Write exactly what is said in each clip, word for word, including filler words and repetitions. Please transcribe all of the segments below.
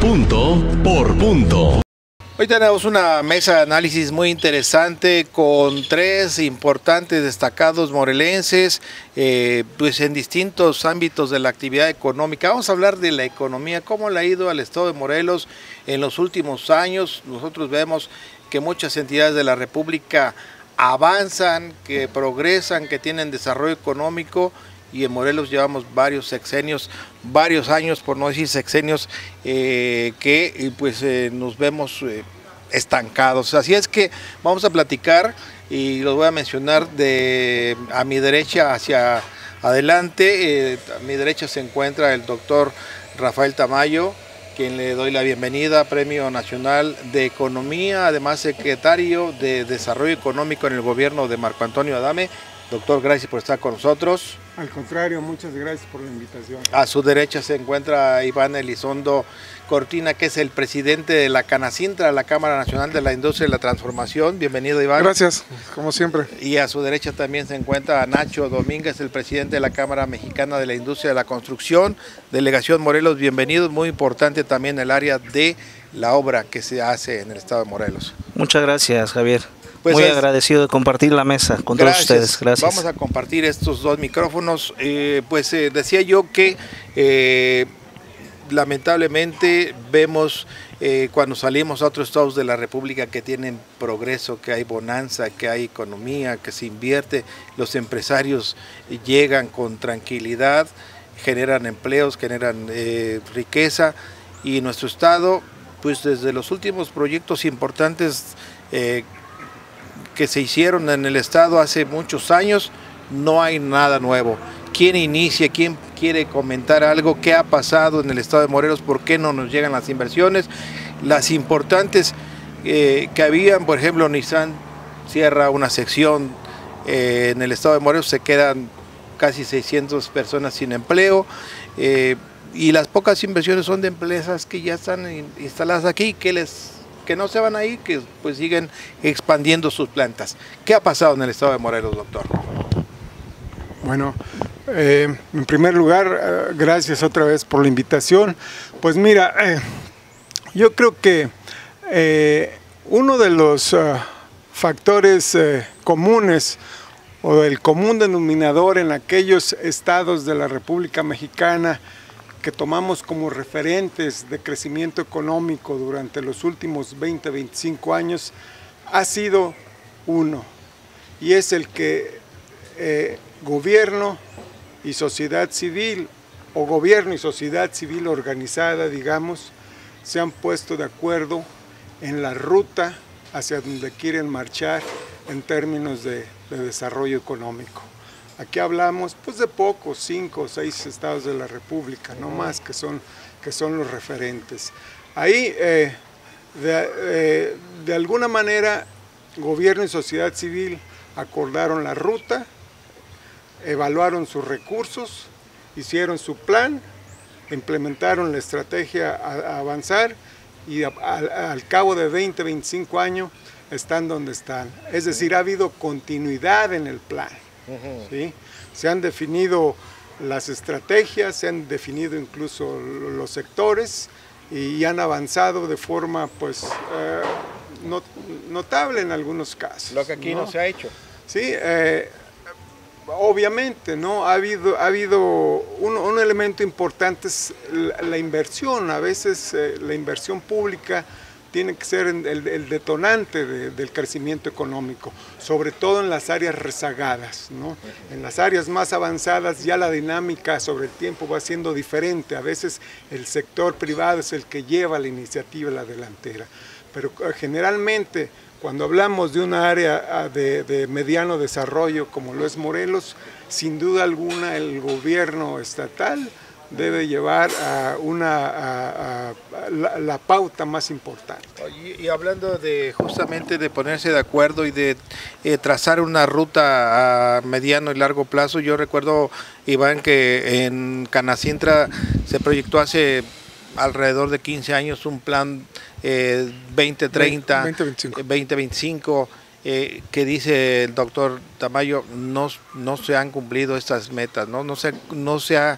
Punto por punto. Hoy tenemos una mesa de análisis muy interesante con tres importantes destacados morelenses, eh, pues en distintos ámbitos de la actividad económica. Vamos a hablar de la economía, cómo le ha ido al estado de Morelos en los últimos años. Nosotros vemos que muchas entidades de la República avanzan, que progresan, que tienen desarrollo económico, y en Morelos llevamos varios sexenios, varios años, por no decir sexenios, eh, que pues eh, nos vemos eh, estancados. Así es que vamos a platicar y los voy a mencionar de a mi derecha hacia adelante. Eh, a mi derecha se encuentra el doctor Rafael Tamayo, quien le doy la bienvenida, Premio Nacional de Economía, además secretario de Desarrollo Económico en el gobierno de Marco Antonio Adame. Doctor, gracias por estar con nosotros. Al contrario, muchas gracias por la invitación. A su derecha se encuentra Iván Elizondo Cortina, que es el presidente de la Canacintra, la Cámara Nacional de la Industria y la Transformación. Bienvenido, Iván. Gracias, como siempre. Y a su derecha también se encuentra Nacho Domínguez, el presidente de la Cámara Mexicana de la Industria de la Construcción, Delegación Morelos. Bienvenido, muy importante también el área de la obra que se hace en el estado de Morelos. Muchas gracias, Javier. Pues muy es, agradecido de compartir la mesa con gracias, todos ustedes. Gracias. Vamos a compartir estos dos micrófonos. Eh, pues eh, decía yo que eh, lamentablemente vemos eh, cuando salimos a otros estados de la República que tienen progreso, que hay bonanza, que hay economía, que se invierte, los empresarios llegan con tranquilidad, generan empleos, generan eh, riqueza, y nuestro estado, pues desde los últimos proyectos importantes eh, que se hicieron en el estado hace muchos años, no hay nada nuevo. ¿Quién inicia? ¿Quién quiere comentar algo? ¿Qué ha pasado en el estado de Morelos? ¿Por qué no nos llegan las inversiones? Las importantes eh, que habían, por ejemplo, Nissan cierra una sección eh, en el estado de Morelos, se quedan casi seiscientas personas sin empleo, eh, y las pocas inversiones son de empresas que ya están instaladas aquí, que les que no se van ahí, que pues siguen expandiendo sus plantas. ¿Qué ha pasado en el estado de Morelos, doctor? Bueno, eh, en primer lugar, eh, gracias otra vez por la invitación. Pues mira, eh, yo creo que eh, uno de los uh, factores eh, comunes o el común denominador en aquellos estados de la República Mexicana que tomamos como referentes de crecimiento económico durante los últimos veinte, veinticinco años, ha sido uno, y es el que eh, gobierno y sociedad civil, o gobierno y sociedad civil organizada, digamos, se han puesto de acuerdo en la ruta hacia donde quieren marchar en términos de, de desarrollo económico. Aquí hablamos pues de pocos, cinco o seis estados de la República, no más, que son, que son los referentes. Ahí, eh, de, eh, de alguna manera, gobierno y sociedad civil acordaron la ruta, evaluaron sus recursos, hicieron su plan, implementaron la estrategia a, a avanzar, y a, a, al cabo de veinte, veinticinco años están donde están. Es decir, ha habido continuidad en el plan. ¿Sí? Se han definido las estrategias, se han definido incluso los sectores y han avanzado de forma pues eh, not, notable en algunos casos. Lo que aquí no, no se ha hecho. Sí, eh, obviamente, ¿no? Ha habido, ha habido un, un elemento importante, es la, la inversión. A veces eh, la inversión pública tiene que ser el, el detonante de, del crecimiento económico, sobre todo en las áreas rezagadas, ¿no? En las áreas más avanzadas ya la dinámica sobre el tiempo va siendo diferente. A veces el sector privado es el que lleva la iniciativa a la delantera, pero generalmente cuando hablamos de una área de, de mediano desarrollo como lo es Morelos, sin duda alguna el gobierno estatal debe llevar a una a, a, a la, la pauta más importante. Y, y hablando de justamente de ponerse de acuerdo y de eh, trazar una ruta a mediano y largo plazo, yo recuerdo, Iván, que en Canacintra se proyectó hace alrededor de quince años un plan eh, veinte treinta, veinte veinticinco, eh, que dice el doctor Tamayo, no, no se han cumplido estas metas, no, no, se, no se ha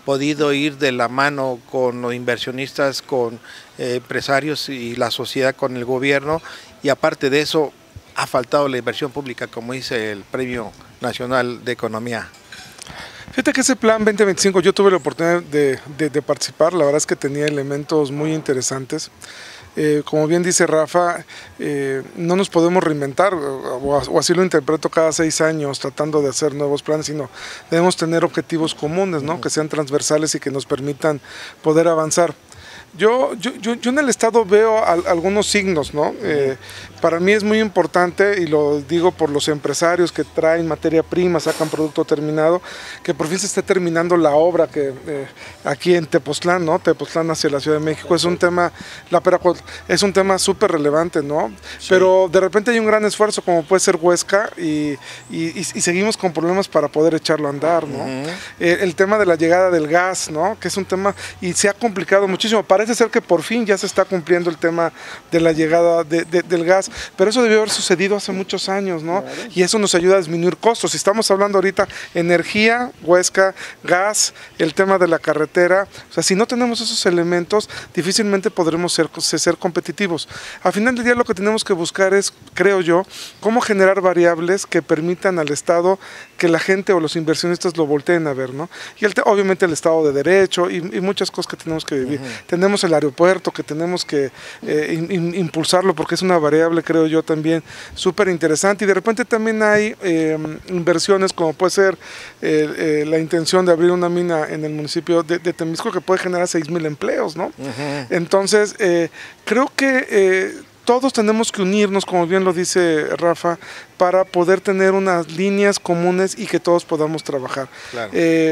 podido ir de la mano con los inversionistas, con eh, empresarios y la sociedad con el gobierno, y aparte de eso ha faltado la inversión pública, como dice el Premio Nacional de Economía. Fíjate que ese plan veinte veinticinco yo tuve la oportunidad de, de, de participar, la verdad es que tenía elementos muy interesantes. Eh, como bien dice Rafa, eh, no nos podemos reinventar, o, o así lo interpreto, cada seis años tratando de hacer nuevos planes, sino debemos tener objetivos comunes, ¿no? Que sean transversales y que nos permitan poder avanzar. Yo, yo, yo, yo en el Estado veo al, algunos signos, ¿no? Eh, para mí es muy importante, y lo digo por los empresarios que traen materia prima, sacan producto terminado, que por fin se esté terminando la obra que eh, aquí en Tepoztlán, ¿no? Tepoztlán hacia la Ciudad de México, es un tema, la Peracol, es un tema súper relevante, ¿no? Sí. Pero de repente hay un gran esfuerzo como puede ser Huesca y, y, y, y seguimos con problemas para poder echarlo a andar, ¿no? Uh-huh. eh, el tema de la llegada del gas, ¿no? Que es un tema, y se ha complicado muchísimo. Parece ser que por fin ya se está cumpliendo el tema de la llegada de, de, del gas, pero eso debió haber sucedido hace muchos años, ¿no? Claro. Y eso nos ayuda a disminuir costos. Si estamos hablando ahorita energía, Huesca, gas, el tema de la carretera, o sea, si no tenemos esos elementos, difícilmente podremos ser, ser competitivos. Al final del día lo que tenemos que buscar es, creo yo, cómo generar variables que permitan al Estado que la gente o los inversionistas lo volteen a ver, ¿no? Y el, obviamente el Estado de Derecho y, y muchas cosas que tenemos que vivir. Uh-huh. Tenemos el aeropuerto que tenemos que eh, in, impulsarlo porque es una variable, creo yo, también súper interesante, y de repente también hay eh, inversiones como puede ser eh, eh, la intención de abrir una mina en el municipio de, de Temisco que puede generar seis mil empleos, ¿no? Uh-huh. Entonces, eh, creo que eh, todos tenemos que unirnos, como bien lo dice Rafa, para poder tener unas líneas comunes y que todos podamos trabajar. Claro. Eh,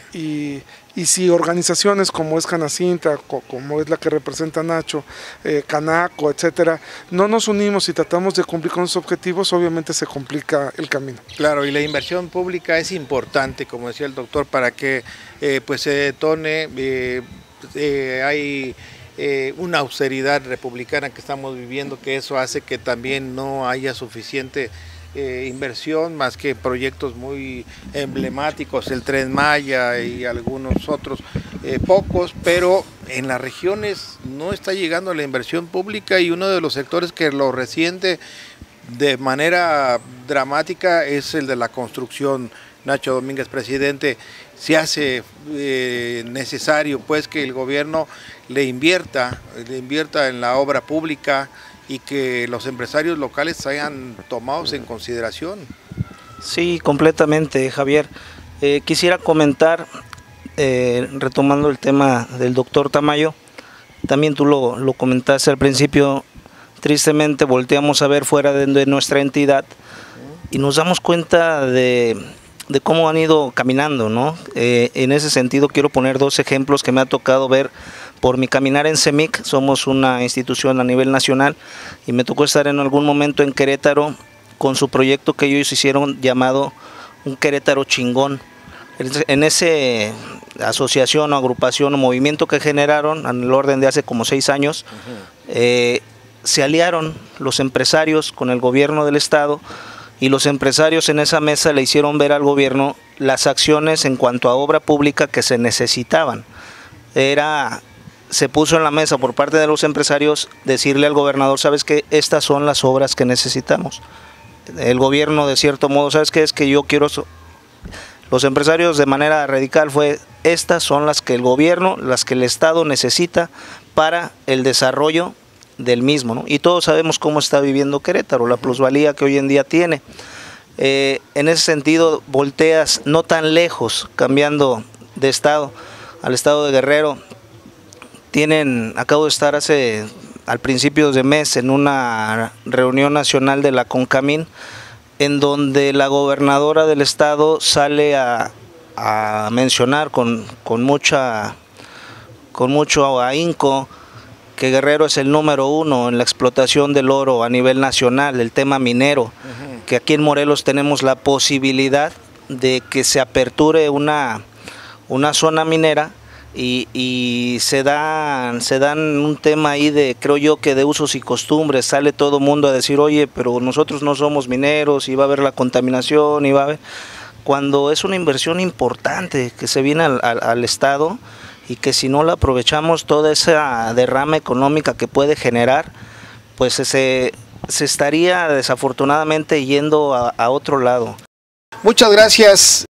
y, y si organizaciones como es Canacintra, como es la que representa Nacho, eh, Canaco, etcétera, no nos unimos y tratamos de cumplir con esos objetivos, obviamente se complica el camino. Claro, y la inversión pública es importante, como decía el doctor, para que eh, pues se detone, eh, eh, hay... Eh, una austeridad republicana que estamos viviendo, que eso hace que también no haya suficiente eh, inversión, más que proyectos muy emblemáticos, el Tren Maya y algunos otros, eh, pocos, pero en las regiones no está llegando la inversión pública, y uno de los sectores que lo resiente de manera dramática es el de la construcción. Nacho Domínguez, presidente, se hace eh, necesario pues que el gobierno le invierta, le invierta en la obra pública y que los empresarios locales sean tomados en consideración. Sí, completamente, Javier. Eh, quisiera comentar, eh, retomando el tema del doctor Tamayo, también tú lo, lo comentaste al principio, tristemente volteamos a ver fuera de, de nuestra entidad y nos damos cuenta de... de cómo han ido caminando, ¿no? Eh, en ese sentido quiero poner dos ejemplos que me ha tocado ver por mi caminar en CEMIC. Somos una institución a nivel nacional y me tocó estar en algún momento en Querétaro con su proyecto que ellos hicieron llamado Un Querétaro Chingón. En esa asociación o agrupación o movimiento que generaron en el orden de hace como seis años, uh-huh. eh, se aliaron los empresarios con el gobierno del estado, y los empresarios en esa mesa le hicieron ver al gobierno las acciones en cuanto a obra pública que se necesitaban. Era, se puso en la mesa por parte de los empresarios decirle al gobernador, ¿sabes qué? Estas son las obras que necesitamos. El gobierno de cierto modo, ¿sabes qué? Es que yo quiero... Los empresarios de manera radical fue, estas son las que el gobierno, las que el Estado necesita para el desarrollo del mismo, ¿no? Y todos sabemos cómo está viviendo Querétaro, la plusvalía que hoy en día tiene. Eh, en ese sentido, volteas no tan lejos, cambiando de estado al estado de Guerrero. Tienen, acabo de estar hace, al principio de mes, en una reunión nacional de la CONCAMIN, en donde la gobernadora del estado sale a, a mencionar con, con, mucha, con mucho ahínco que Guerrero es el número uno en la explotación del oro a nivel nacional, el tema minero, uh-huh. que aquí en Morelos tenemos la posibilidad de que se aperture una, una zona minera y, y se, dan, se dan un tema ahí de, creo yo, que de usos y costumbres. Sale todo el mundo a decir, oye, pero nosotros no somos mineros y va a haber la contaminación y va a haber... cuando es una inversión importante que se viene al, al, al Estado y que si no la aprovechamos toda esa derrama económica que puede generar, pues se, se estaría desafortunadamente yendo a, a otro lado. Muchas gracias,